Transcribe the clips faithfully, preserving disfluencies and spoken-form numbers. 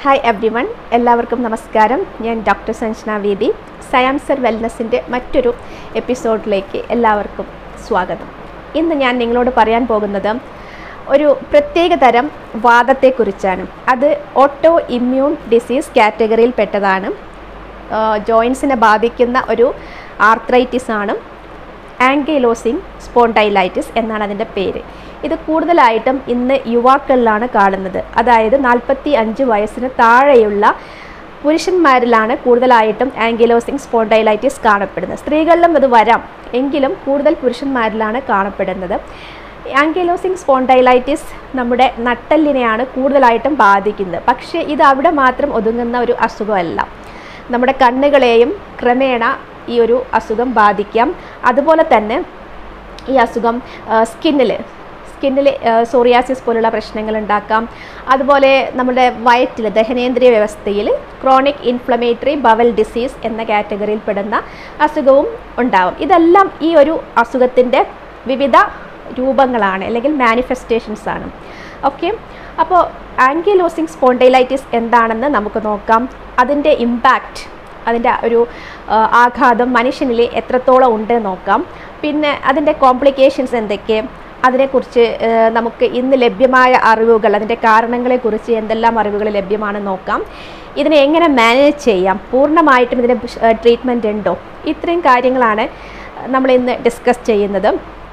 Hi every one, എല്ലാവർക്കും നമസ്കാരം. ഞാൻ ഡോക്ടർ സഞ്ജന വേദി. സയാംസർ വെൽനസിൻ്റെ മറ്റൊരു എപ്പിസോഡിലേക്ക് എല്ലാവർക്കും സ്വാഗതം. ഇന്ന് ഞാൻ നിങ്ങളോട് പറയാൻ പോകുന്നത് ഒരു പ്രത്യേക തരം വാദത്തെക്കുറിച്ചാണ്. അത് ഓട്ടോ ഇമ്മ്യൂൺ ഡിസീസ് കാറ്റഗറിയിൽ പെട്ടതാണ്. ജോയിൻസിനെ ബാധിക്കുന്ന ഒരു ആർത്രൈറ്റിസ് ആണ്. ആങ്കൈലോസിംഗ് സ്പോണ്ടൈലൈറ്റിസ് എന്നാണ് അതിൻ്റെ പേര്. ഇത് കൂടുതലായിട്ടും ഇന്ന് യുവാക്കളിലാണ് കാണുന്നത്. അതായത് നാൽപ്പത്തി അഞ്ച് വയസ്സിന് താഴെയുള്ള പുരുഷന്മാരിലാണ് കൂടുതലായിട്ടും ആങ്കൈലോസിംഗ് സ്പോണ്ടൈലൈറ്റിസ് കാണപ്പെടുന്നത്. സ്ത്രീകളിലും ഇത് വരാം, എങ്കിലും കൂടുതൽ പുരുഷന്മാരിലാണ് കാണപ്പെടുന്നത്. ആങ്കൈലോസിംഗ് സ്പോണ്ടൈലൈറ്റിസ് നമ്മുടെ നട്ടെല്ലിനെയാണ് കൂടുതലായിട്ടും ബാധിക്കുന്നത്. പക്ഷേ ഇത് അവിടെ മാത്രം ഒതുങ്ങുന്ന ഒരു അസുഖമല്ല. നമ്മുടെ കണ്ണുകളെയും ക്രമേണ ഈ ഒരു അസുഖം ബാധിക്കാം. അതുപോലെ തന്നെ ഈ അസുഖം സ്കിന്നിൽ സ്കിന്നിൽ സോറിയാസിസ് പോലുള്ള പ്രശ്നങ്ങൾ ഉണ്ടാക്കാം. അതുപോലെ നമ്മുടെ വയറ്റിൽ ദഹനേന്ദ്രിയ വ്യവസ്ഥയിൽ ക്രോണിക് ഇൻഫ്ലമേറ്ററി ബവൽ ഡിസീസ് എന്ന കാറ്റഗറിയിൽ പെടുന്ന അസുഖവും ഉണ്ടാവും. ഇതെല്ലാം ഈ ഒരു അസുഖത്തിൻ്റെ വിവിധ രൂപങ്ങളാണ്, അല്ലെങ്കിൽ മാനിഫെസ്റ്റേഷൻസ് ആണ്. ഓക്കെ, അപ്പോൾ ആങ്കൈലോസിംഗ് സ്പോണ്ടൈലൈറ്റിസ് എന്താണെന്ന് നമുക്ക് നോക്കാം. അതിൻ്റെ ഇമ്പാക്റ്റ്, അതിൻ്റെ ഒരു ആഘാതം മനുഷ്യനിൽ എത്രത്തോളം ഉണ്ട് നോക്കാം. പിന്നെ അതിൻ്റെ കോംപ്ലിക്കേഷൻസ് എന്തൊക്കെ, അതിനെക്കുറിച്ച് നമുക്ക് ഇന്ന് ലഭ്യമായ അറിവുകൾ, അതിൻ്റെ കാരണങ്ങളെക്കുറിച്ച് എന്തെല്ലാം അറിവുകൾ ലഭ്യമാണെന്ന് നോക്കാം. ഇതിനെ എങ്ങനെ മാനേജ് ചെയ്യാം, പൂർണ്ണമായിട്ടും ഇതിന് ട്രീറ്റ്മെൻറ്റ് ഉണ്ടോ, ഇത്രയും കാര്യങ്ങളാണ് നമ്മൾ ഇന്ന് ഡിസ്കസ് ചെയ്യുന്നത്.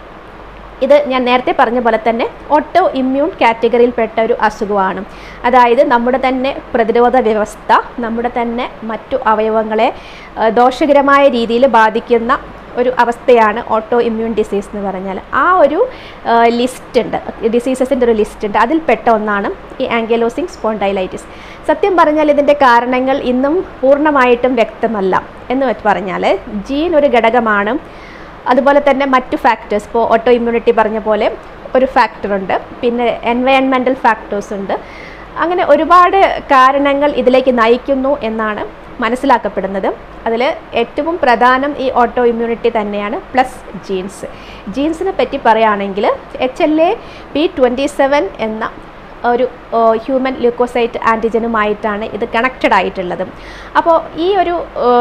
ഇത് ഞാൻ നേരത്തെ പറഞ്ഞ പോലെ തന്നെ ഓട്ടോ ഇമ്മ്യൂൺ കാറ്റഗറിയിൽപ്പെട്ട ഒരു അസുഖമാണ്. അതായത് നമ്മുടെ തന്നെ പ്രതിരോധ വ്യവസ്ഥ, നമ്മുടെ തന്നെ മറ്റു അവയവങ്ങളെ ദോഷകരമായ രീതിയിൽ ബാധിക്കുന്ന ഒരു അവസ്ഥയാണ് ഓട്ടോ ഇമ്മ്യൂൺ ഡിസീസ് എന്ന് പറഞ്ഞാൽ. ആ ഒരു ലിസ്റ്റ് ഉണ്ട്, ഡിസീസസിൻ്റെ ഒരു ലിസ്റ്റ് ഉണ്ട്. അതിൽപ്പെട്ട ഒന്നാണ് ഈ ആങ്കൈലോസിംഗ് സ്പോണ്ടൈലൈറ്റിസ്. സത്യം പറഞ്ഞാൽ ഇതിൻ്റെ കാരണങ്ങൾ ഇന്നും പൂർണ്ണമായിട്ടും വ്യക്തമല്ല. എന്ന് പറഞ്ഞാൽ ജീൻ ഒരു ഘടകമാണ്. അതുപോലെ തന്നെ മറ്റു ഫാക്ടേഴ്സ്, ഇപ്പോൾ ഓട്ടോ ഇമ്മ്യൂണിറ്റി പറഞ്ഞ പോലെ ഒരു ഫാക്ടറുണ്ട്, പിന്നെ എൻവയൺമെൻറ്റൽ ഫാക്ടേഴ്സ് ഉണ്ട്. അങ്ങനെ ഒരുപാട് കാരണങ്ങൾ ഇതിലേക്ക് നയിക്കുന്നു എന്നാണ് മനസ്സിലാക്കപ്പെടുന്നത്. അതിൽ ഏറ്റവും പ്രധാനം ഈ ഓട്ടോ ഇമ്മ്യൂണിറ്റി തന്നെയാണ്, പ്ലസ് ജീൻസ്. ജീൻസിനെ പറ്റി പറയുകയാണെങ്കിൽ H L A P twenty seven എന്ന ഒരു ഹ്യൂമൻ ല്യൂക്കോസൈറ്റ് ആൻറ്റിജനുമായിട്ടാണ് ഇത് കണക്റ്റഡ് ആയിട്ടുള്ളത്. അപ്പോൾ ഈ ഒരു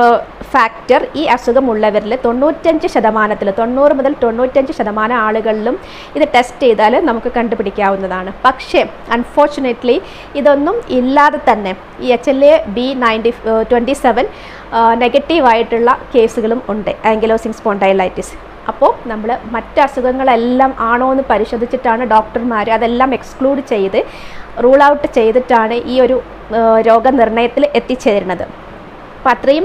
ഫാക്ടർ ഈ അസുഖമുള്ളവരിൽ തൊണ്ണൂറ്റഞ്ച് ശതമാനത്തിൽ തൊണ്ണൂറ് മുതൽ തൊണ്ണൂറ്റഞ്ച് ശതമാനം ആളുകളിലും ഇത് ടെസ്റ്റ് ചെയ്താൽ നമുക്ക് കണ്ടുപിടിക്കാവുന്നതാണ്. പക്ഷേ അൺഫോർച്ചുനേറ്റ്ലി ഇതൊന്നും ഇല്ലാതെ തന്നെ ഈ H L A B ninety twenty seven നെഗറ്റീവായിട്ടുള്ള കേസുകളും ഉണ്ട് ആങ്കൈലോസിംഗ് സ്പോണ്ടൈലൈറ്റിസ്. അപ്പോൾ നമ്മൾ മറ്റ് അസുഖങ്ങളെല്ലാം ആണോ എന്ന് പരിശോധിച്ചിട്ടാണ് ഡോക്ടർമാർ അതെല്ലാം എക്സ്ക്ലൂഡ് ചെയ്ത് റൂൾ ഔട്ട് ചെയ്തിട്ടാണ് ഈ ഒരു രോഗനിർണയത്തിൽ എത്തിച്ചേരുന്നത്. അപ്പോൾ അത്രയും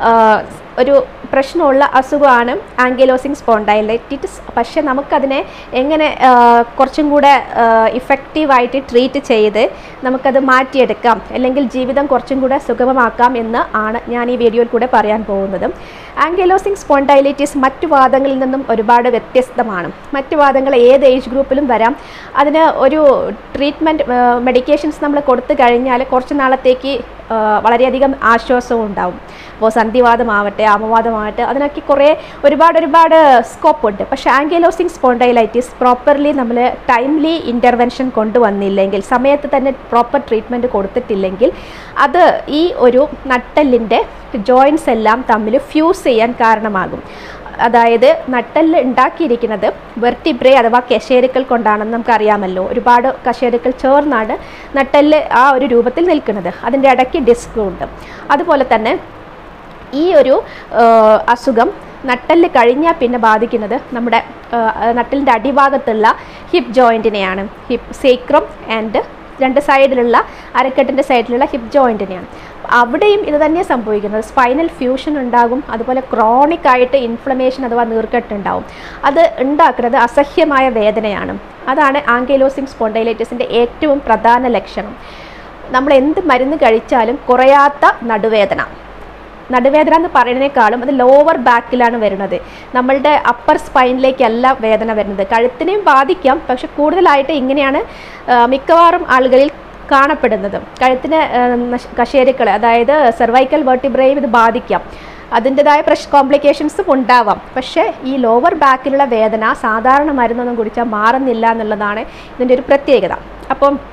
ഒരു പ്രശ്നമുള്ള അസുഖമാണ് ആങ്കൈലോസിംഗ് സ്പോണ്ടൈലൈറ്റിസ്. പക്ഷേ നമുക്കതിനെ എങ്ങനെ കുറച്ചും കൂടെ ഇഫക്റ്റീവായിട്ട് ട്രീറ്റ് ചെയ്ത് നമുക്കത് മാറ്റിയെടുക്കാം, അല്ലെങ്കിൽ ജീവിതം കുറച്ചും കൂടെ സുഗമമാക്കാം എന്ന് ആണ് ഞാൻ ഈ വീഡിയോയിൽ കൂടെ പറയാൻ പോകുന്നത്. ആങ്കൈലോസിംഗ് സ്പോണ്ടൈലൈറ്റിസ് മറ്റു വാദങ്ങളിൽ നിന്നും ഒരുപാട് വ്യത്യസ്തമാണ്. മറ്റു വാദങ്ങൾ ഏത് ഏജ് ഗ്രൂപ്പിലും വരാം. അതിന് ഒരു ട്രീറ്റ്മെൻറ്റ് മെഡിക്കേഷൻസ് നമ്മൾ കൊടുത്തു കഴിഞ്ഞാൽ കുറച്ച് നാളത്തേക്ക് വളരെയധികം ആശ്വാസവും ഉണ്ടാവും. അപ്പോൾ സന്ധിവാദമാവട്ടെ, ആമവാദമാവട്ടെ, അതിനൊക്കെ കുറേ ഒരുപാട് ഒരുപാട് സ്കോപ്പ് ഉണ്ട്. പക്ഷേ ആങ്കൈലോസിംഗ് സ്പോണ്ടൈലൈറ്റിസ് പ്രോപ്പർലി നമ്മൾ ടൈംലി ഇൻ്റർവെൻഷൻ കൊണ്ടുവന്നില്ലെങ്കിൽ, സമയത്ത് തന്നെ പ്രോപ്പർ ട്രീറ്റ്മെൻറ്റ് കൊടുത്തിട്ടില്ലെങ്കിൽ, അത് ഈ ഒരു നട്ടെല്ലിൻ്റെ ജോയിൻസ് എല്ലാം തമ്മിൽ ഫ്യൂസ് ചെയ്യാൻ കാരണമാകും. അതായത് നട്ടെല്ല് ഉണ്ടാക്കിയിരിക്കുന്നത് വെർട്ടിബ്രേ അഥവാ കശേരുക്കൾ കൊണ്ടാണെന്ന് നമുക്കറിയാമല്ലോ. ഒരുപാട് കശേരുക്കൾ ചേർന്നാണ് നട്ടെല്ല് ആ ഒരു രൂപത്തിൽ നിൽക്കുന്നത്. അതിൻ്റെ ഇടയ്ക്ക് ഡിസ്കും ഉണ്ട്. അതുപോലെ തന്നെ ഈ ഒരു അസുഖം നട്ടെല്ല് കഴിഞ്ഞാൽ പിന്നെ ബാധിക്കുന്നത് നമ്മുടെ നട്ടെല്ലിൻ്റെ അടിഭാഗത്തുള്ള ഹിപ്പ് ജോയിൻറ്റിനെയാണ്. ഹിപ്പ് സേക്രം ആൻഡ് രണ്ട് സൈഡിലുള്ള അരക്കെട്ടിൻ്റെ സൈഡിലുള്ള ഹിപ്പ് ജോയിൻറ്റിനെയാണ്. അവിടെയും ഇത് തന്നെ സംഭവിക്കുന്നത്. സ്പൈനൽ ഫ്യൂഷൻ ഉണ്ടാകും. അതുപോലെ ക്രോണിക് ആയിട്ട് ഇൻഫ്ലമേഷൻ അഥവാ നീർക്കെട്ടുണ്ടാവും. അത് ഉണ്ടാക്കുന്നത് അസഹ്യമായ വേദനയാണ്. അതാണ് ആങ്കൈലോസിംഗ് സ്പോണ്ടൈലൈറ്റിസിൻ്റെ ഏറ്റവും പ്രധാന ലക്ഷണം. നമ്മൾ എന്ത് മരുന്ന് കഴിച്ചാലും കുറയാത്ത നടുവേദന. നടുവേദന എന്ന് പറയുന്നതിനേക്കാളും അത് ലോവർ ബാക്കിലാണ് വരുന്നത്. നമ്മളുടെ അപ്പർ സ്പൈനിലേക്കല്ല വേദന വരുന്നത്. കഴുത്തിനെയും ബാധിക്കാം, പക്ഷെ കൂടുതലായിട്ട് ഇങ്ങനെയാണ് മിക്കവാറും ആളുകളിൽ കാണപ്പെടുന്നത്. കഴുത്തിന് കശേരുക്കൾ, അതായത് സെർവൈക്കൽ വെർട്ടിബ്രയും ഇത് ബാധിക്കാം. അതിൻ്റെതായ പ്രഷ് കോംപ്ലിക്കേഷൻസും ഉണ്ടാവാം. പക്ഷേ ഈ ലോവർ ബാക്കിലുള്ള വേദന സാധാരണ മരുന്നൊന്നും കുടിച്ചാൽ മാറുന്നില്ല എന്നുള്ളതാണ് ഇതിൻ്റെ ഒരു പ്രത്യേകത. അപ്പം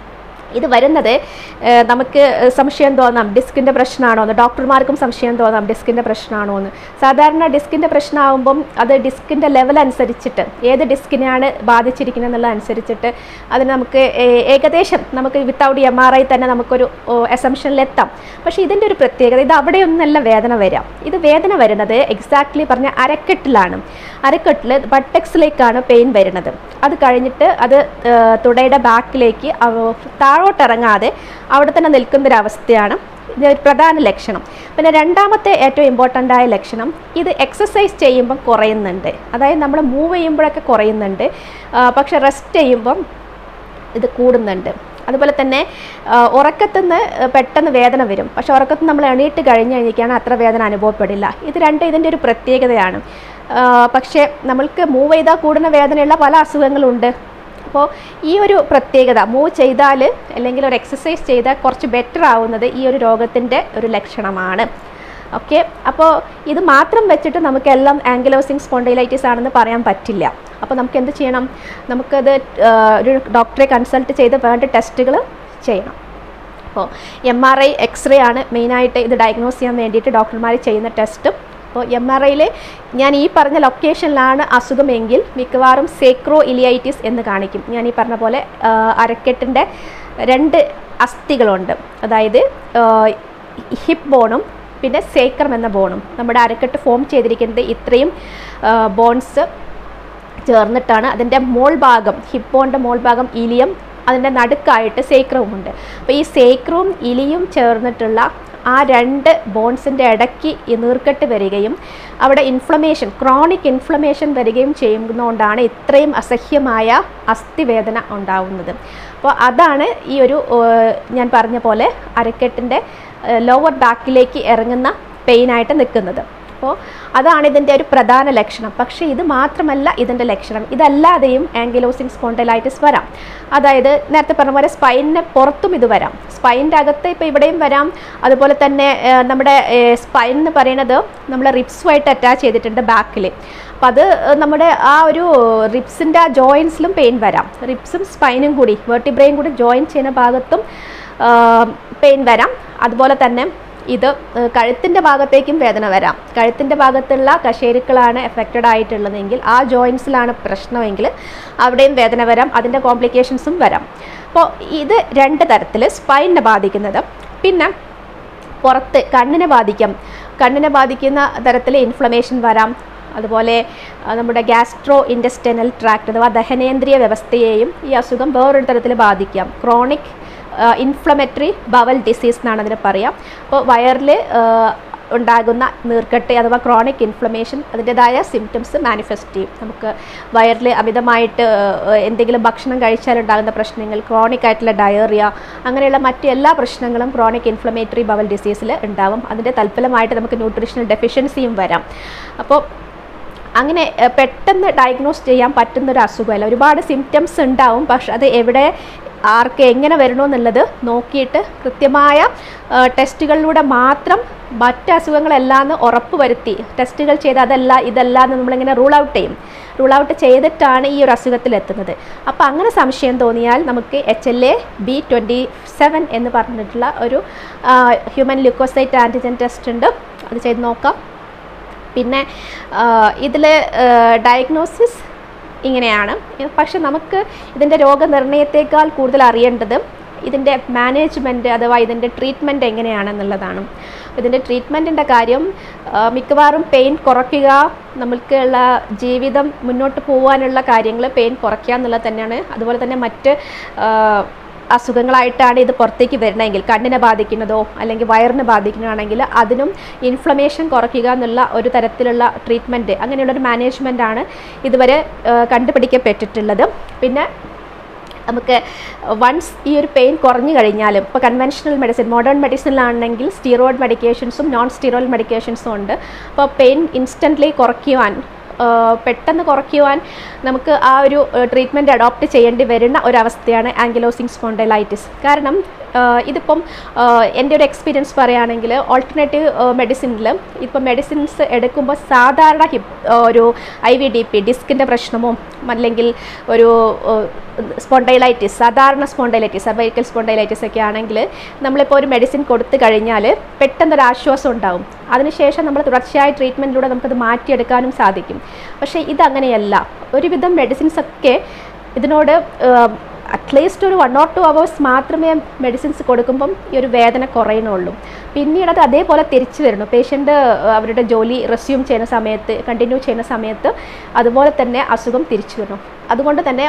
ഇത് വരുന്നത് നമുക്ക് സംശയം തോന്നാം ഡിസ്കിൻ്റെ പ്രശ്നമാണോ എന്ന്, ഡോക്ടർമാർക്കും സംശയം തോന്നാം ഡിസ്കിൻ്റെ പ്രശ്നമാണോ എന്ന്. സാധാരണ ഡിസ്കിൻ്റെ പ്രശ്നമാകുമ്പം അത് ഡിസ്കിൻ്റെ ലെവൽ അനുസരിച്ചിട്ട്, ഏത് ഡിസ്കിനെയാണ് ബാധിച്ചിരിക്കുന്നത് എന്നുള്ളതനുസരിച്ചിട്ട് അതിന് നമുക്ക് ഏകദേശം നമുക്ക് വിത്തൗട്ട് എം ആർ ഐ തന്നെ നമുക്കൊരു അസംഷനിലെത്താം. പക്ഷേ ഇതിൻ്റെ ഒരു പ്രത്യേകത, ഇത് അവിടെയൊന്നല്ല വേദന വരാം. ഇത് വേദന വരുന്നത് എക്സാക്ട്ലി പറഞ്ഞ അരക്കെട്ടിലാണ്. അരക്കെട്ടിൽ ബട്ടക്സിലേക്കാണ് പെയിൻ വരുന്നത്. അത് കഴിഞ്ഞിട്ട് അത് തുടയുടെ ബാക്കിലേക്ക് താഴോട്ടിറങ്ങാതെ അവിടെ തന്നെ നിൽക്കുന്നൊരവസ്ഥയാണ് ഇതൊരു പ്രധാന ലക്ഷണം. പിന്നെ രണ്ടാമത്തെ ഏറ്റവും ഇമ്പോർട്ടൻ്റ് ആയ ലക്ഷണം, ഇത് എക്സസൈസ് ചെയ്യുമ്പം കുറയുന്നുണ്ട്. അതായത് നമ്മൾ മൂവ് ചെയ്യുമ്പോഴൊക്കെ കുറയുന്നുണ്ട്, പക്ഷെ റെസ്റ്റ് ചെയ്യുമ്പം ഇത് കൂടുന്നുണ്ട്. അതുപോലെ തന്നെ ഉറക്കത്തുനിന്ന് പെട്ടെന്ന് വേദന വരും, പക്ഷെ ഉറക്കത്തിൽ നമ്മൾ എണീറ്റ് കഴിഞ്ഞ് കഴിഞ്ഞാൽ അത്ര വേദന അനുഭവപ്പെടില്ല. ഇത് രണ്ട് ഇതിൻ്റെ ഒരു പ്രത്യേകതയാണ്. പക്ഷേ നമ്മൾക്ക് മൂവ് ചെയ്താൽ കൂടുന്ന വേദനയുള്ള പല അസുഖങ്ങളുണ്ട്. അപ്പോൾ ഈ ഒരു പ്രത്യേകത, മൂവ് ചെയ്താൽ അല്ലെങ്കിൽ ഒരു എക്സസൈസ് ചെയ്താൽ കുറച്ച് ബെറ്റർ ആവുന്നത് ഈ ഒരു രോഗത്തിൻ്റെ ഒരു ലക്ഷണമാണ്. ഓക്കെ, അപ്പോൾ ഇത് മാത്രം വെച്ചിട്ട് നമുക്കെല്ലാം ആങ്കിലോസിംഗ് സ്പോണ്ടൈലൈറ്റിസ് ആണെന്ന് പറയാൻ പറ്റില്ല. അപ്പോൾ നമുക്ക് എന്ത് ചെയ്യണം? നമുക്കത് ഒരു ഡോക്ടറെ കൺസൾട്ട് ചെയ്ത് വേണ്ട ടെസ്റ്റുകൾ ചെയ്യണം. അപ്പോൾ എം ആർ ഐ, എക്സ്റേ ആണ് മെയിനായിട്ട് ഇത് ഡയഗ്നോസ് ചെയ്യാൻ വേണ്ടിയിട്ട് ഡോക്ടർമാർ ചെയ്യുന്ന ടെസ്റ്റും. അപ്പോൾ എം ആർ ഐയിൽ ഞാൻ ഈ പറഞ്ഞ ലൊക്കേഷനിലാണ് അസുഖമെങ്കിൽ മിക്കവാറും സേക്രോ ഇലിയൈറ്റിസ് എന്ന് കാണിക്കും. ഞാൻ ഈ പറഞ്ഞ പോലെ അരക്കെട്ടിൻ്റെ രണ്ട് അസ്ഥികളുണ്ട്, അതായത് ഹിപ്പ് ബോണും പിന്നെ സേക്രം എന്ന ബോണും. നമ്മുടെ അരക്കെട്ട് ഫോം ചെയ്തിരിക്കുന്നത് ഇത്രയും ബോൺസ് ചേർന്നിട്ടാണ്. അതിൻ്റെ മോൾ ഭാഗം, ഹിപ്പ് ബോണിൻ്റെ മോൾ ഭാഗം ഇലിയം, അതിൻ്റെ നടുക്കായിട്ട് സേക്രവുമുണ്ട്. അപ്പോൾ ഈ സേക്രവും ഇലിയും ചേർന്നിട്ടുള്ള ആ രണ്ട് ബോൺസിൻ്റെ ഇടയ്ക്ക് ഈ നീർക്കെട്ട് വരികയും അവിടെ ഇൻഫ്ലമേഷൻ, ക്രോണിക് ഇൻഫ്ലമേഷൻ വരികയും ചെയ്യുന്നതുകൊണ്ടാണ് ഇത്രയും അസഹ്യമായ അസ്ഥിവേദന ഉണ്ടാവുന്നത്. അപ്പോൾ അതാണ് ഈ ഒരു ഞാൻ പറഞ്ഞ പോലെ അരക്കെട്ടിൻ്റെ ലോവർ ബാക്കിലേക്ക് ഇറങ്ങുന്ന പെയിനായിട്ട് നിൽക്കുന്നത്. അപ്പോൾ അതാണ് ഇതിൻ്റെ ഒരു പ്രധാന ലക്ഷണം. പക്ഷേ ഇത് മാത്രമല്ല ഇതിൻ്റെ ലക്ഷണം, ഇതല്ലാതെയും ആങ്കിലോസിംഗ് സ്പോണ്ടൈലൈറ്റിസ് വരാം. അതായത് നേരത്തെ പറഞ്ഞ പോലെ സ്പൈനിന് പുറത്തും ഇത് വരാം, സ്പൈനിൻ്റെ അകത്ത് ഇപ്പോൾ ഇവിടെയും വരാം. അതുപോലെ തന്നെ നമ്മുടെ സ്പൈൻ എന്ന് പറയുന്നത് നമ്മൾ റിബ്സുമായിട്ട് അറ്റാച്ച് ചെയ്തിട്ടുണ്ട് ബാക്കിൽ. അപ്പം അത് നമ്മുടെ ആ ഒരു റിബ്സിൻ്റെ ആ ജോയിൻസിലും പെയിൻ വരാം. റിബ്സും സ്പൈനും കൂടി, വെർട്ടിബ്രയും കൂടി ജോയിൻ ചെയ്യുന്ന ഭാഗത്തും പെയിൻ വരാം. അതുപോലെ തന്നെ ഇത് കഴുത്തിൻ്റെ ഭാഗത്തേക്കും വേദന വരാം. കഴുത്തിൻ്റെ ഭാഗത്തുള്ള കശേരുക്കളാണ് എഫക്റ്റഡ് ആയിട്ടുള്ളതെങ്കിൽ, ആ ജോയിൻസിലാണ് പ്രശ്നമെങ്കിൽ അവിടെയും വേദന വരാം, അതിൻ്റെ കോംപ്ലിക്കേഷൻസും വരാം. അപ്പോൾ ഇത് രണ്ട് തരത്തിൽ സ്പൈനിനെ ബാധിക്കുന്നത്. പിന്നെ പുറത്ത് കണ്ണിനെ ബാധിക്കാം. കണ്ണിനെ ബാധിക്കുന്ന തരത്തിൽ ഇൻഫ്ലമേഷൻ വരാം. അതുപോലെ നമ്മുടെ ഗ്യാസ്ട്രോ ഇൻറ്റസ്റ്റൈനൽ ട്രാക്ട് അഥവാ ദഹനേന്ദ്രിയ വ്യവസ്ഥയെയും ഈ അസുഖം വേറൊരു തരത്തിൽ ബാധിക്കാം. ക്രോണിക് ഇൻഫ്ലമേറ്ററി ബവൽ ഡിസീസ് എന്നാണ് അതിന് പറയാം. അപ്പോൾ വയറിൽ ഉണ്ടാകുന്ന നീർക്കെട്ട് അഥവാ ക്രോണിക് ഇൻഫ്ലമേഷൻ അതിൻ്റെതായ സിംറ്റംസ് മാനിഫെസ്റ്റ് ചെയ്യും. നമുക്ക് വയറിൽ അമിതമായിട്ട് എന്തെങ്കിലും ഭക്ഷണം കഴിച്ചാലുണ്ടാകുന്ന പ്രശ്നങ്ങൾ, ക്രോണിക് ആയിട്ടുള്ള ഡയറിയ, അങ്ങനെയുള്ള മറ്റ് എല്ലാ പ്രശ്നങ്ങളും ക്രോണിക് ഇൻഫ്ലമേറ്ററി ബവൽ ഡിസീസിൽ ഉണ്ടാവും. അതിൻ്റെ തൽഫലമായിട്ട് നമുക്ക് ന്യൂട്രീഷണൽ ഡെഫിഷ്യൻസിയും വരാം. അപ്പോൾ അങ്ങനെ പെട്ടെന്ന് ഡയഗ്നോസ് ചെയ്യാൻ പറ്റുന്നൊരു അസുഖമല്ല. ഒരുപാട് സിംറ്റംസ് ഉണ്ടാവും, പക്ഷെ അത് എവിടെ ആർക്ക് എങ്ങനെ വരണമെന്നുള്ളത് നോക്കിയിട്ട് കൃത്യമായ ടെസ്റ്റുകളിലൂടെ മാത്രം മറ്റ് അസുഖങ്ങളെല്ലാമെന്ന് ഉറപ്പ് വരുത്തി ടെസ്റ്റുകൾ ചെയ്ത് അതല്ല ഇതല്ല എന്ന് നമ്മളിങ്ങനെ റൂൾ ഔട്ട് ചെയ്യും. റൂൾ ഔട്ട് ചെയ്തിട്ടാണ് ഈ ഒരു അസുഖത്തിലെത്തുന്നത്. അപ്പോൾ അങ്ങനെ സംശയം തോന്നിയാൽ നമുക്ക് H L A B twenty seven എന്ന് പറഞ്ഞിട്ടുള്ള ഒരു ഹ്യൂമൻ ല്യൂക്കോസൈറ്റ് ആൻറ്റിജൻ ടെസ്റ്റ് ഉണ്ട്, അത് ചെയ്ത് നോക്കാം. പിന്നെ ഇതിൽ ഡയഗ്നോസിസ് ഇങ്ങനെയാണ്. പക്ഷെ നമുക്ക് ഇതിൻ്റെ രോഗനിർണയത്തേക്കാൾ കൂടുതൽ അറിയേണ്ടത് ഇതിൻ്റെ മാനേജ്മെൻറ്റ് അഥവാ ഇതിൻ്റെ ട്രീറ്റ്മെൻറ്റ് എങ്ങനെയാണെന്നുള്ളതാണ്. ഇതിൻ്റെ ട്രീറ്റ്മെൻറ്റിൻ്റെ കാര്യം മിക്കവാറും പെയിൻ കുറയ്ക്കുക, നമ്മൾക്കുള്ള ജീവിതം മുന്നോട്ട് പോകാനുള്ള കാര്യങ്ങൾ പെയിൻ കുറയ്ക്കുക എന്നുള്ളത് തന്നെയാണ്. അതുപോലെ തന്നെ മറ്റ് അസുഖങ്ങളായിട്ടാണ് ഇത് പുറത്തേക്ക് വരണമെങ്കിൽ, കണ്ണിനെ ബാധിക്കുന്നതോ അല്ലെങ്കിൽ വയറിനെ ബാധിക്കുന്നതാണെങ്കിൽ അതിനും ഇൻഫ്ലമേഷൻ കുറയ്ക്കുക എന്നുള്ള ഒരു തരത്തിലുള്ള ട്രീറ്റ്മെൻറ്റ്, അങ്ങനെയുള്ളൊരു മാനേജ്മെൻറ്റാണ് ഇതുവരെ കണ്ടുപിടിക്കപ്പെട്ടിട്ടുള്ളത്. പിന്നെ നമുക്ക് വൺസ് ഈ ഒരു പെയിൻ കുറഞ്ഞു കഴിഞ്ഞാലും, ഇപ്പോൾ കൺവെൻഷണൽ മെഡിസിൻ, മോഡേൺ മെഡിസിനിലാണെങ്കിൽ സ്റ്റീറോയിഡ് മെഡിക്കേഷൻസും നോൺ സ്റ്റീറോയിഡ് മെഡിക്കേഷൻസും ഉണ്ട്. അപ്പോൾ പെയിൻ ഇൻസ്റ്റൻ്റ്ലി കുറയ്ക്കുവാൻ പെട്ടെന്ന് കുറയ്ക്കുവാൻ നമുക്ക് ആ ഒരു ട്രീറ്റ്മെൻറ്റ് അഡോപ്റ്റ് ചെയ്യേണ്ടി വരുന്ന ഒരവസ്ഥയാണ് ആങ്കിലോസിംഗ് സ്പോണ്ടൈലൈറ്റിസ്. കാരണം ഇതിപ്പം എൻ്റെ ഒരു എക്സ്പീരിയൻസ് പറയുകയാണെങ്കിൽ ഓൾട്ടർനേറ്റീവ് മെഡിസിനിൽ ഇപ്പം മെഡിസിൻസ് എടുക്കുമ്പോൾ സാധാരണ ഹിപ്പ് ഒരു ഐ വി ഡി പി ഡിസ്കിൻ്റെ പ്രശ്നമോ അല്ലെങ്കിൽ ഒരു സ്പോണ്ടൈലൈറ്റിസ് സാധാരണ സ്പോണ്ടൈലൈറ്റിസ് സർവൈക്കൽ സ്പോണ്ടൈലൈറ്റിസ് ഒക്കെ ആണെങ്കിൽ നമ്മളിപ്പോൾ ഒരു മെഡിസിൻ കൊടുത്തു കഴിഞ്ഞാൽ പെട്ടെന്നൊരു ആശ്വാസം ഉണ്ടാവും. അതിനുശേഷം നമ്മൾ തുടർച്ചയായ ട്രീറ്റ്മെൻറ്റിലൂടെ നമുക്കത് മാറ്റിയെടുക്കാനും സാധിക്കും. പക്ഷേ ഇതങ്ങനെയല്ല. ഒരുവിധം മെഡിസിൻസ് ഒക്കെ ഇതിനോട് അറ്റ്ലീസ്റ്റ് ഒരു വൺ ഓർ ടു അവേഴ്സ് മാത്രമേ മെഡിസിൻസ് കൊടുക്കുമ്പം ഈ ഒരു വേദന കുറയണുള്ളൂ. പിന്നീട് അത് അതേപോലെ തിരിച്ചു വരുന്നു. പേഷ്യൻ്റ് അവരുടെ ജോലി റെസ്യൂം ചെയ്യുന്ന സമയത്ത് കണ്ടിന്യൂ ചെയ്യുന്ന സമയത്ത് അതുപോലെ തന്നെ അസുഖം തിരിച്ചു വരുന്നു. അതുകൊണ്ട് തന്നെ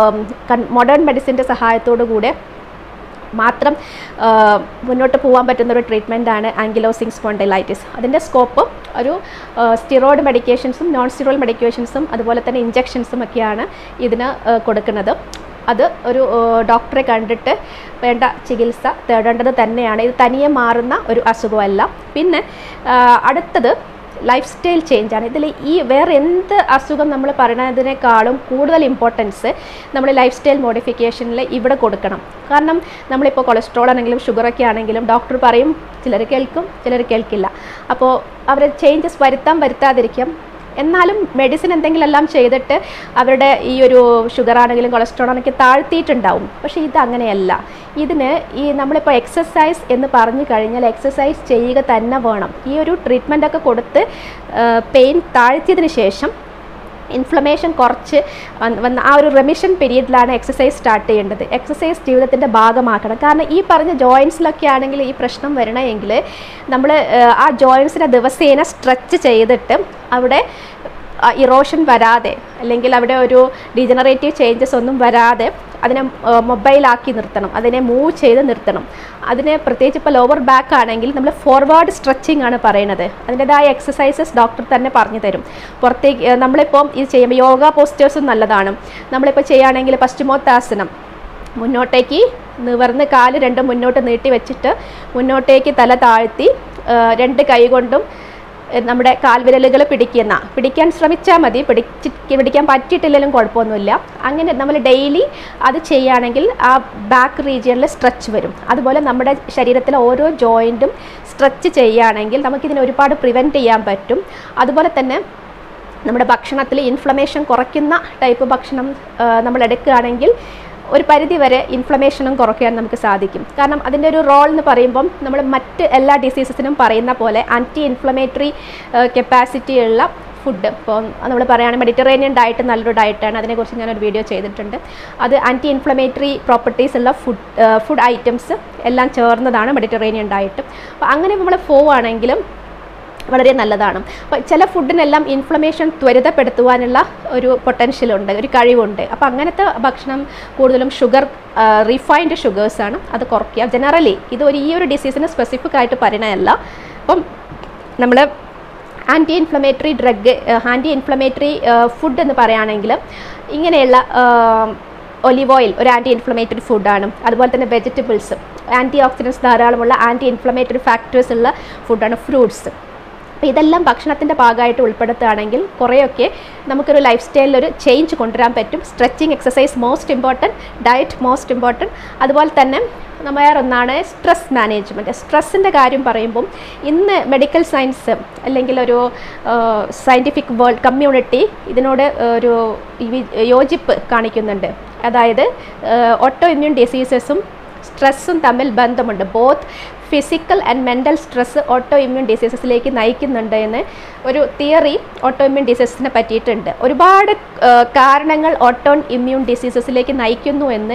മോഡേൺ മെഡിസിൻ്റെ സഹായത്തോടു കൂടെ മാത്രം മുന്നോട്ട് പോകാൻ പറ്റുന്നൊരു ട്രീറ്റ്മെൻറ്റാണ് ആങ്കിലോസിംഗ് സ്പോണ്ടൈലൈറ്റിസ്. അതിൻ്റെ സ്കോപ്പ് ഒരു സ്റ്റിറോയിഡ് മെഡിക്കേഷൻസും നോൺ സ്റ്റിറോയിഡ് മെഡിക്കേഷൻസും അതുപോലെ തന്നെ ഇഞ്ചക്ഷൻസും ഒക്കെയാണ് ഇതിന് കൊടുക്കുന്നത്. അത് ഒരു ഡോക്ടറെ കണ്ടിട്ട് വേണ്ട ചികിത്സ തേടേണ്ടത് തന്നെയാണ്. ഇത് തനിയെ മാറുന്ന ഒരു അസുഖമല്ല. പിന്നെ അടുത്തത് ലൈഫ് സ്റ്റൈൽ ചേഞ്ചാണ്. ഇതിൽ ഈ വേറെ എന്ത് അസുഖം നമ്മൾ പറയുന്നതിനേക്കാളും കൂടുതൽ ഇമ്പോർട്ടൻസ് നമ്മൾ ലൈഫ് സ്റ്റൈൽ മോഡിഫിക്കേഷനിൽ ഇവിടെ കൊടുക്കണം. കാരണം നമ്മളിപ്പോൾ കൊളസ്ട്രോൾ ആണെങ്കിലും ഷുഗറൊക്കെ ആണെങ്കിലും ഡോക്ടർ പറയും, ചിലർ കേൾക്കും ചിലർ കേൾക്കില്ല. അപ്പോൾ അവർ ചേഞ്ചസ് വരുത്താൻ വരുത്താതിരിക്കാം. എന്നാലും മെഡിസിൻ എന്തെങ്കിലും എല്ലാം ചെയ്തിട്ട് അവരുടെ ഈ ഒരു ഷുഗർ ആണെങ്കിലും കൊളസ്ട്രോൾ ആണെങ്കിലും താഴ്ത്തിയിട്ടുണ്ടാവും. പക്ഷേ ഇത് അങ്ങനെയല്ല. ഇതിന് ഈ നമ്മളിപ്പോൾ എക്സസൈസ് എന്ന് പറഞ്ഞു കഴിഞ്ഞാൽ എക്സസൈസ് ചെയ്യുക തന്നെ വേണം. ഈ ഒരു ട്രീറ്റ്മെൻറ്റൊക്കെ കൊടുത്ത് പെയിൻ താഴ്ത്തിയതിന് ശേഷം ഇൻഫ്ലമേഷൻ കുറച്ച് വന്ന ആ ഒരു റെമിഷൻ പീരീഡിലാണ് എക്സസൈസ് സ്റ്റാർട്ട് ചെയ്യേണ്ടത്. എക്സസൈസ് ജീവിതത്തിൻ്റെ ഭാഗമാക്കണം. കാരണം ഈ പറഞ്ഞ ജോയിൻസിലൊക്കെ ആണെങ്കിൽ ഈ പ്രശ്നം വരണമെങ്കിൽ നമ്മൾ ആ ജോയിൻസിനെ ദിവസേന സ്ട്രെച്ച് ചെയ്തിട്ട് അവിടെ ഇറോഷൻ വരാതെ അല്ലെങ്കിൽ അവിടെ ഒരു ഡീജനറേറ്റീവ് ചേഞ്ചസ് ഒന്നും വരാതെ അതിനെ മൊബൈലാക്കി നിർത്തണം, അതിനെ മൂവ് ചെയ്ത് നിർത്തണം. അതിന് പ്രത്യേകിച്ച് ഇപ്പോൾ ലോവർ ബാക്ക് ആണെങ്കിൽ നമ്മൾ ഫോർവേഡ് സ്ട്രെച്ചിങ് ആണ് പറയുന്നത്. അതിൻ്റെതായ എക്സസൈസസ് ഡോക്ടർ തന്നെ പറഞ്ഞു തരും. പുറത്തേക്ക് നമ്മളിപ്പം ഇത് ചെയ്യുമ്പോൾ യോഗ പോസ്റ്റേഴ്സും നല്ലതാണ്. നമ്മളിപ്പോൾ ചെയ്യുകയാണെങ്കിൽ പശ്ചിമോത്താസനം, മുന്നോട്ടേക്ക് നിവർന്ന് കാല് രണ്ടും മുന്നോട്ട് നീട്ടി വെച്ചിട്ട് മുന്നോട്ടേക്ക് തല താഴ്ത്തി രണ്ട് കൈ കൊണ്ടും നമ്മുടെ കാൽവിരലുകൾ പിടിക്കുന്ന പിടിക്കാൻ ശ്രമിച്ചാൽ മതി. പിടിച്ച് പിടിക്കാൻ പറ്റിയിട്ടില്ലെങ്കിലും കുഴപ്പമൊന്നുമില്ല. അങ്ങനെ നമ്മൾ ഡെയിലി അത് ചെയ്യുകയാണെങ്കിൽ ആ ബാക്ക് റീജിയനിൽ സ്ട്രെച്ച് വരും. അതുപോലെ നമ്മുടെ ശരീരത്തിലെ ഓരോ ജോയിൻറ്റും സ്ട്രെച്ച് ചെയ്യുകയാണെങ്കിൽ നമുക്കിതിനെ ഒരുപാട് പ്രിവെൻറ്റ് ചെയ്യാൻ പറ്റും. അതുപോലെ തന്നെ നമ്മുടെ ഭക്ഷണത്തിൽ ഇൻഫ്ലമേഷൻ കുറയ്ക്കുന്ന ടൈപ്പ് ഭക്ഷണം നമ്മൾ എടുക്കുകയാണെങ്കിൽ ഒരു പരിധി വരെ ഇൻഫ്ലമേഷനും കുറയ്ക്കാൻ നമുക്ക് സാധിക്കും. കാരണം അതിൻ്റെ ഒരു റോൾ എന്ന് പറയുമ്പം നമ്മൾ മറ്റ് എല്ലാ ഡിസീസസിനും പറയുന്ന പോലെ ആൻറ്റി ഇൻഫ്ലമേറ്ററി കപ്പാസിറ്റി ഉള്ള ഫുഡ്. ഇപ്പോൾ നമ്മൾ പറയുകയാണെങ്കിൽ മെഡിറ്ററേനിയൻ ഡയറ്റ് നല്ലൊരു ഡയറ്റാണ്. അതിനെക്കുറിച്ച് ഞാനൊരു വീഡിയോ ചെയ്തിട്ടുണ്ട്. അത് ആൻറ്റി ഇൻഫ്ലമേറ്ററി പ്രോപ്പർട്ടീസ് ഉള്ള ഫുഡ് ഫുഡ് ഐറ്റംസ് എല്ലാം ചേർന്നതാണ് മെഡിറ്ററേനിയൻ ഡയറ്റ്. അപ്പോൾ അങ്ങനെ നമ്മൾ പോവുകയാണെങ്കിലും വളരെ നല്ലതാണ്. അപ്പോൾ ചില ഫുഡിനെല്ലാം ഇൻഫ്ലമേഷൻ ത്വരിതപ്പെടുത്തുവാനുള്ള ഒരു പൊട്ടൻഷ്യലുണ്ട്, ഒരു കഴിവുണ്ട്. അപ്പോൾ അങ്ങനത്തെ ഭക്ഷണം കൂടുതലും ഷുഗർ റിഫൈൻഡ് ഷുഗേഴ്സാണ്, അത് കുറയ്ക്കുക. ജനറലി ഇത് ഒരു ഈ ഒരു ഡിസീസിന് സ്പെസിഫിക് ആയിട്ട് പറയുന്നതല്ല. അപ്പം നമ്മൾ anti inflammatory drug anti inflammatory food എന്ന് പറയുകയാണെങ്കിൽ ഇങ്ങനെയുള്ള ഒലിവ് ഓയിൽ ഒരു ആൻറ്റി ഇൻഫ്ലമേറ്ററി ഫുഡാണ്. അതുപോലെ തന്നെ വെജിറ്റബിൾസ്, ആൻറ്റി ഓക്സിഡൻസ് ധാരാളമുള്ള ആൻറ്റി ഇൻഫ്ലമേറ്ററി ഫാക്ടേഴ്സ് ഉള്ള ഫുഡാണ് ഫ്രൂട്ട്സ്. അപ്പോൾ ഇതെല്ലാം ഭക്ഷണത്തിൻ്റെ ഭാഗമായിട്ട് ഉൾപ്പെടുത്തുകയാണെങ്കിൽ കുറേയൊക്കെ നമുക്കൊരു ലൈഫ് സ്റ്റൈലിലൊരു ചേഞ്ച് കൊണ്ടുവരാൻ പറ്റും. Stretching, exercise most important, diet most important. അതുപോലെ തന്നെ വേറൊന്നാണ് സ്ട്രെസ് മാനേജ്മെൻറ്റ്. സ്ട്രെസ്സിൻ്റെ കാര്യം പറയുമ്പം ഇന്ന് മെഡിക്കൽ സയൻസ് അല്ലെങ്കിൽ ഒരു സയൻറ്റിഫിക് വേൾഡ് കമ്മ്യൂണിറ്റി ഇതിനോട് ഒരു യോജിപ്പ് കാണിക്കുന്നുണ്ട്. അതായത് ഓട്ടോ ഇമ്മ്യൂൺ ഡിസീസസും സ്ട്രെസ്സും തമ്മിൽ ബന്ധമുണ്ട്. Both physical and mental stress auto immune ഡിസീസസിലേക്ക് നയിക്കുന്നുണ്ട് എന്ന് ഒരു തിയറി ഓട്ടോ ഇമ്മ്യൂൺ ഡിസീസസിനെ പറ്റിയിട്ടുണ്ട്. ഒരുപാട് കാരണങ്ങൾ ഓട്ടോ ഇമ്മ്യൂൺ ഡിസീസസിലേക്ക് നയിക്കുന്നു എന്ന്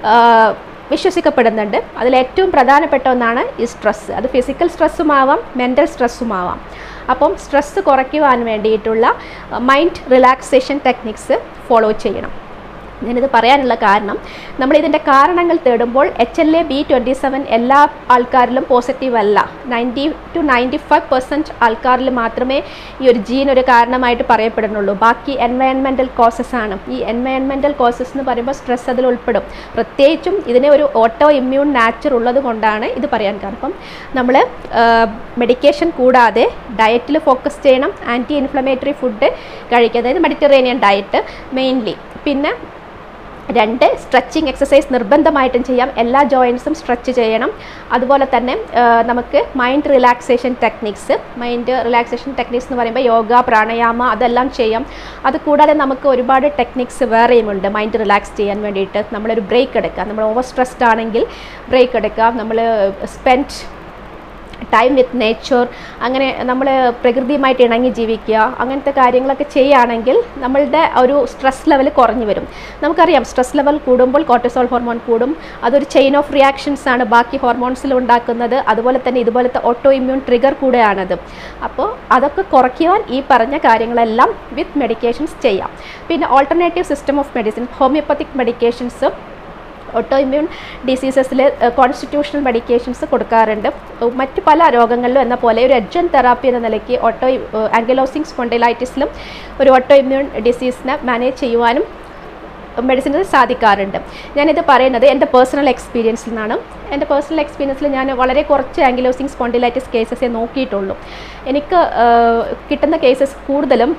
വിശ്വസിക്കപ്പെടുന്നുണ്ട്. അതിലേറ്റവും പ്രധാനപ്പെട്ട ഒന്നാണ് ഈ സ്ട്രെസ്സ്. അത് ഫിസിക്കൽ സ്ട്രെസ്സുമാവാം, മെൻ്റൽ സ്ട്രെസ്സുമാവാം. അപ്പം സ്ട്രെസ്സ് കുറയ്ക്കുവാൻ വേണ്ടിയിട്ടുള്ള മൈൻഡ് റിലാക്സേഷൻ ടെക്നിക്സ് ഫോളോ ചെയ്യണം. ഞാനിത് പറയാനുള്ള കാരണം നമ്മളിതിൻ്റെ കാരണങ്ങൾ തേടുമ്പോൾ H L A B twenty seven എല്ലാ ആൾക്കാരിലും പോസിറ്റീവ് അല്ല. Ninety two ninety five percent ആൾക്കാരിൽ മാത്രമേ ഈ ഒരു ജീൻ ഒരു കാരണമായിട്ട് പറയപ്പെടുന്നുള്ളൂ. ബാക്കി എൻവയൺമെൻറ്റൽ കോസസ് ആണ്. ഈ എൻവയൺമെൻറ്റൽ കോസസ് എന്ന് പറയുമ്പോൾ സ്ട്രെസ് അതിൽ ഉൾപ്പെടും. പ്രത്യേകിച്ചും ഇതിന് ഒരു ഓട്ടോ ഇമ്മ്യൂൺ നാച്ചർ ഉള്ളത് കൊണ്ടാണ് ഇത് പറയാൻ കാരണം. അപ്പം നമ്മൾ മെഡിക്കേഷൻ കൂടാതെ ഡയറ്റിൽ ഫോക്കസ് ചെയ്യണം. ആൻറ്റി ഇൻഫ്ലമേറ്ററി ഫുഡ് കഴിക്കുക, അതായത് മെഡിറ്ററേനിയൻ ഡയറ്റ് മെയിൻലി. പിന്നെ രണ്ട്, സ്ട്രെച്ചിങ് എക്സസൈസ് നിർബന്ധമായിട്ടും ചെയ്യാം. എല്ലാ ജോയിൻസും സ്ട്രെച്ച് ചെയ്യണം. അതുപോലെ തന്നെ നമുക്ക് mind relaxation techniques mind relaxation techniques എന്ന് പറയുമ്പോൾ യോഗ, പ്രാണായാമ അതെല്ലാം ചെയ്യാം. അതുകൂടാതെ നമുക്ക് ഒരുപാട് ടെക്നിക്സ് വേറെയുമുണ്ട് മൈൻഡ് റിലാക്സ് ചെയ്യാൻ വേണ്ടിയിട്ട്. നമ്മളൊരു ബ്രേക്ക് എടുക്കുക. നമ്മൾ ഓവർ സ്ട്രെസ്ഡ് ആണെങ്കിൽ ബ്രേക്ക് എടുക്കുക. നമ്മൾ സ്പെൻഡ് ടൈം വിത്ത് നേച്ചർ, അങ്ങനെ നമ്മൾ പ്രകൃതിയുമായിട്ട് ഇണങ്ങി ജീവിക്കുക, അങ്ങനത്തെ കാര്യങ്ങളൊക്കെ ചെയ്യുകയാണെങ്കിൽ നമ്മളുടെ ഒരു സ്ട്രെസ് ലെവൽ കുറഞ്ഞു വരും. നമുക്കറിയാം സ്ട്രെസ് ലെവൽ കൂടുമ്പോൾ കോർട്ടിസോൾ ഹോർമോൺ കൂടും. അതൊരു ചെയിൻ ഓഫ് റിയാക്ഷൻസ് ആണ് ബാക്കി ഹോർമോൺസിൽ ഉണ്ടാക്കുന്നത്. അതുപോലെ തന്നെ ഇതുപോലത്തെ ഓട്ടോ ഇമ്മ്യൂൺ ട്രിഗർ കൂടെയാണത്. അപ്പോൾ അതൊക്കെ കുറയ്ക്കുവാൻ ഈ പറഞ്ഞ കാര്യങ്ങളെല്ലാം വിത്ത് മെഡിക്കേഷൻസ് ചെയ്യാം. പിന്നെ alternative system of medicine, homeopathic medications auto immune ഡിസീസസിൽ കോൺസ്റ്റിറ്റ്യൂഷണൽ മെഡിക്കേഷൻസ് കൊടുക്കാറുണ്ട്. മറ്റ് പല രോഗങ്ങളിലും എന്ന പോലെ ഒരു എഡ്ജൻ തെറാപ്പി എന്ന നിലയ്ക്ക് ഓട്ടോ ആങ്കിലോസിംഗ് സ്പോണ്ടിലൈറ്റിസിലും ഒരു ഓട്ടോ ഇമ്മ്യൂൺ ഡിസീസിനെ മാനേജ് ചെയ്യുവാനും മെഡിസിൻസ് സാധിക്കാറുണ്ട്. ഞാനിത് പറയുന്നത് എൻ്റെ പേഴ്സണൽ എക്സ്പീരിയൻസിൽ നിന്നാണ്. എൻ്റെ പേഴ്സണൽ എക്സ്പീരിയൻസിൽ ഞാൻ വളരെ കുറച്ച് ആങ്കിലോസിംഗ് സ്പോണ്ടിലൈറ്റിസ് കേസസേ നോക്കിയിട്ടുള്ളൂ. എനിക്ക് കിട്ടുന്ന കേസസ് കൂടുതലും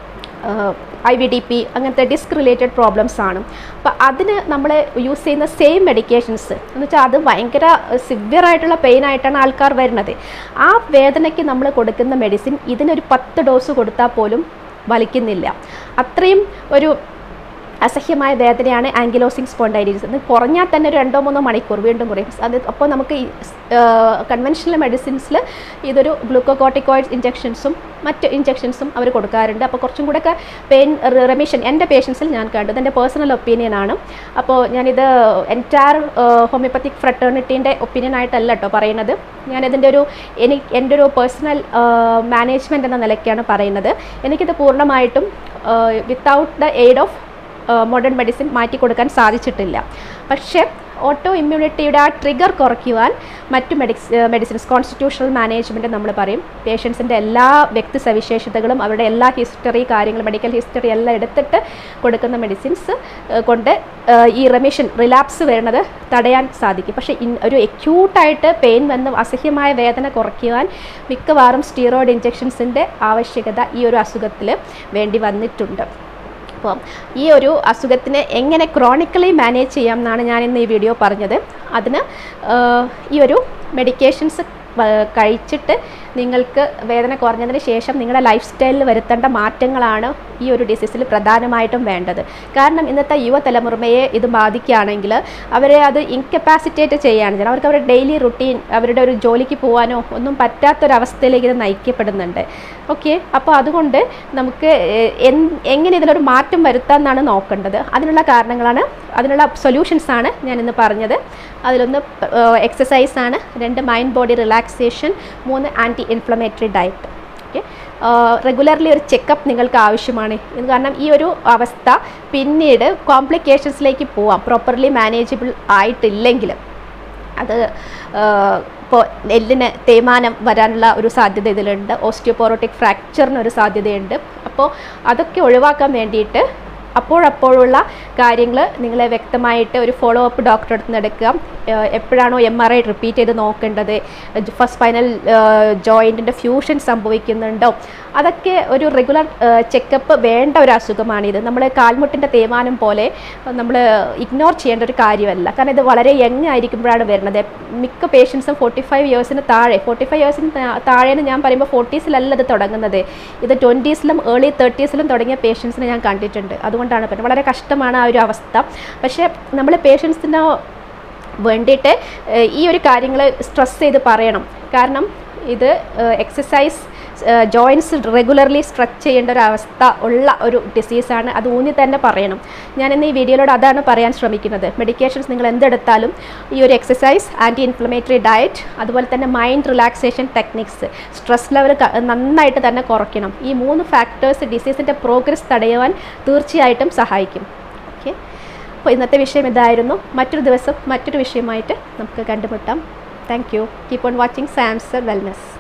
ഐ വി ഡി പി അങ്ങനത്തെ ഡിസ്ക് റിലേറ്റഡ് പ്രോബ്ലംസ് ആണ്. അപ്പോൾ അതിന് നമ്മൾ യൂസ് ചെയ്യുന്ന സെയിം മെഡിക്കേഷൻസ് എന്ന് വെച്ചാൽ അത് ഭയങ്കര സിവിയർ ആയിട്ടുള്ള പെയിൻ ആയിട്ടാണ് ആൾക്കാർ വരുന്നത്. ആ വേദനയ്ക്ക് നമ്മൾ കൊടുക്കുന്ന മെഡിസിൻ ഇതിനൊരു പത്ത് ഡോസ് കൊടുത്താൽ പോലും വലിക്കുന്നില്ല. അത്രയും ഒരു അസഹ്യമായ വേദനയാണ് ആങ്കിലോസിംഗ് സ്പോണ്ടൈറ്റിസ്. അത് കുറഞ്ഞാൽ തന്നെ ഒരു രണ്ടോ മൂന്നോ മണിക്കൂർ വീണ്ടും കുറയും. അത് അപ്പോൾ നമുക്ക് ഈ കൺവെൻഷണൽ മെഡിസിൻസിൽ ഇതൊരു ഗ്ലൂക്കോകോർട്ടിക്കോയിഡ് ഇഞ്ചക്ഷൻസും മറ്റ് ഇഞ്ചക്ഷൻസും അവർ കൊടുക്കാറുണ്ട്. അപ്പോൾ കുറച്ചും കൂടെയൊക്കെ പെയിൻ റെമിഷൻ എൻ്റെ പേഷ്യൻസിൽ ഞാൻ കണ്ടത്. എൻ്റെ പേഴ്സണൽ ഒപ്പീനിയനാണ്. അപ്പോൾ ഞാനിത് എൻറ്റയർ ഹോമിയോപ്പത്തിക് ഫ്രട്ടേണിറ്റീൻ്റെ ഒപ്പീനിയൻ ആയിട്ടല്ല കേട്ടോ പറയുന്നത്. ഞാനിതിൻ്റെ ഒരു എനിക്ക് എൻ്റെ ഒരു പേഴ്സണൽ മാനേജ്മെൻറ്റ് എന്ന നിലയ്ക്കാണ് പറയുന്നത്. എനിക്കിത് പൂർണ്ണമായിട്ടും without the aid of modern medicine മാറ്റി കൊടുക്കാൻ സാധിച്ചിട്ടില്ല. പക്ഷേ ഓട്ടോ ഇമ്മ്യൂണിറ്റിയുടെ ആ ട്രിഗർ കുറയ്ക്കുവാൻ മറ്റു മെഡിക്സ് മെഡിസിൻസ് കോൺസ്റ്റിറ്റ്യൂഷണൽ മാനേജ്മെൻറ്റ് നമ്മൾ പറയും. പേഷ്യൻസിൻ്റെ എല്ലാ വ്യക്തി സവിശേഷതകളും അവരുടെ എല്ലാ ഹിസ്റ്ററി കാര്യങ്ങൾ മെഡിക്കൽ ഹിസ്റ്ററി എല്ലാം എടുത്തിട്ട് കൊടുക്കുന്ന മെഡിസിൻസ് കൊണ്ട് ഈ റെമിഷൻ റിലാപ്സ് വരുന്നത് തടയാൻ സാധിക്കും. പക്ഷേ ഒരു എക്യൂട്ടായിട്ട് പെയിൻ വന്ന് അസഹ്യമായ വേദന കുറയ്ക്കുവാൻ മിക്കവാറും സ്റ്റീറോയിഡ് ഇഞ്ചക്ഷൻസിൻ്റെ ആവശ്യകത ഈ ഒരു അസുഖത്തിൽ വേണ്ടി വന്നിട്ടുണ്ട്. അപ്പോൾ ഈ ഒരു അസുഖത്തിനെ എങ്ങനെ ക്രോണിക്കലി മാനേജ് ചെയ്യാം എന്നാണ് ഞാൻ ഇന്ന് ഈ വീഡിയോ പറഞ്ഞത്. അതിന് ഈ ഒരു മെഡിക്കേഷൻസ് കഴിച്ചിട്ട് നിങ്ങൾക്ക് വേദന കുറഞ്ഞതിന് ശേഷം നിങ്ങളുടെ ലൈഫ് സ്റ്റൈലിൽ വരുത്തേണ്ട മാറ്റങ്ങളാണ് ഈ ഒരു ഡിസീസിൽ പ്രധാനമായിട്ടും വേണ്ടത്. കാരണം ഇന്നത്തെ യുവതലമുറയെ ഇത് ബാധിക്കുകയാണെങ്കിൽ അവരെ അത് ഇൻകപ്പാസിറ്റേറ്റ് ചെയ്യുകയാണ് ചെയ്യുന്നത്. അവർക്ക് അവരുടെ ഡെയിലി റുട്ടീൻ അവരുടെ ഒരു ജോലിക്ക് പോകാനോ ഒന്നും പറ്റാത്തൊരവസ്ഥയിലേക്ക് ഇത് നയിക്കപ്പെടുന്നുണ്ട്. ഓക്കെ, അപ്പോൾ അതുകൊണ്ട് നമുക്ക് എങ്ങനെ ഇതിനൊരു മാറ്റം വരുത്താമെന്നാണ് നോക്കേണ്ടത്. അതിനുള്ള കാരണങ്ങളാണ് അതിനുള്ള സൊല്യൂഷൻസാണ് ഞാനിന്ന് പറഞ്ഞത്. അതിലൊന്ന് എക്സസൈസാണ്, രണ്ട് മൈൻഡ് ബോഡി റിലാക്സേഷൻ, മൂന്ന് anti inflammatory diet. Okay, regularly ഒരു ചെക്കപ്പ് നിങ്ങൾക്ക് ആവശ്യമാണ്. കാരണം ഈ ഒരു അവസ്ഥ പിന്നീട് കോംപ്ലിക്കേഷൻസിലേക്ക് പോവാം പ്രോപ്പർലി മാനേജബിൾ ആയിട്ടില്ലെങ്കിൽ. അത് ഇപ്പോൾ എല്ലിന് തേയ്മാനം വരാനുള്ള ഒരു സാധ്യത ഇതിലുണ്ട്. ഓസ്റ്റിയോപോറോട്ടിക് ഫ്രാക്ചറിനൊരു സാധ്യതയുണ്ട്. അപ്പോൾ അതൊക്കെ ഒഴിവാക്കാൻ വേണ്ടിയിട്ട് അപ്പോഴപ്പോഴുള്ള കാര്യങ്ങൾ നിങ്ങൾ വ്യക്തമായിട്ട് ഒരു ഫോളോ അപ്പ് ഡോക്ടറെ അടുത്ത് നിന്ന് എടുക്കുക. എപ്പോഴാണോ എം ആർ ഐ റിപ്പീറ്റ് ചെയ്ത് നോക്കേണ്ടത്, ഫസ്റ്റ് സ്പൈനൽ ജോയിൻറ്റിൻ്റെ ഫ്യൂഷൻ സംഭവിക്കുന്നുണ്ടോ, അതൊക്കെ ഒരു റെഗുലർ ചെക്കപ്പ് വേണ്ട ഒരു അസുഖമാണിത്. നമ്മൾ കാൽമുട്ടിൻ്റെ തേയ്മാനം പോലെ നമ്മൾ ഇഗ്നോർ ചെയ്യേണ്ട ഒരു കാര്യമല്ല. കാരണം ഇത് വളരെ യങ് ആയിരിക്കുമ്പോഴാണ് വരുന്നത്. മിക്ക പേഷ്യൻസും ഫോർട്ടി ഫൈവ് ഇയേഴ്സിന് താഴെ ഫോർട്ടി ഫൈവ് ഇയേഴ്സിന് താഴെയെന്ന് ഞാൻ പറയുമ്പോൾ ഫോർട്ടീസിലല്ല ഇത് തുടങ്ങുന്നത്. ഇത് ട്വൻറ്റീസിലും ഏർലി തേർട്ടീസിലും തുടങ്ങിയ പേഷ്യൻസിനെ ഞാൻ കണ്ടിട്ടുണ്ട്. അതുകൊണ്ടാണ് പറയുന്നത് വളരെ കഷ്ടമാണ് ആ ഒരു അവസ്ഥ. പക്ഷേ നമ്മൾ പേഷ്യൻസിന് വേണ്ടിയിട്ട് ഈ ഒരു കാര്യങ്ങൾ സ്ട്രെസ് ചെയ്ത് പറയണം. കാരണം ഇത് എക്സസൈസ് ജോയിൻറ്റ്സ് റെഗുലർലി സ്ട്രെച്ച് ചെയ്യേണ്ട ഒരു അവസ്ഥ ഉള്ള ഒരു ഡിസീസാണ്. അത് ഊന്നി തന്നെ പറയണം. ഞാനിന്ന് ഈ വീഡിയോയിലൂടെ അതാണ് പറയാൻ ശ്രമിക്കുന്നത്. മെഡിക്കേഷൻസ് നിങ്ങൾ എന്തെടുത്താലും ഈ ഒരു എക്സസൈസ്, ആൻറ്റി ഇൻഫ്ലമേറ്ററി ഡയറ്റ്, അതുപോലെ തന്നെ mind relaxation techniques, stress level നന്നായിട്ട് തന്നെ കുറയ്ക്കണം. ഈ മൂന്ന് ഫാക്ടേഴ്സ് ഡിസീസിൻ്റെ പ്രോഗ്രസ് തടയുവാൻ തീർച്ചയായിട്ടും സഹായിക്കും. ഓക്കെ, അപ്പോൾ ഇന്നത്തെ വിഷയം ഇതായിരുന്നു. മറ്റൊരു ദിവസം മറ്റൊരു വിഷയമായിട്ട് നമുക്ക് കണ്ടുമുട്ടാം. Thank you. Keep on watching Samsar wellness.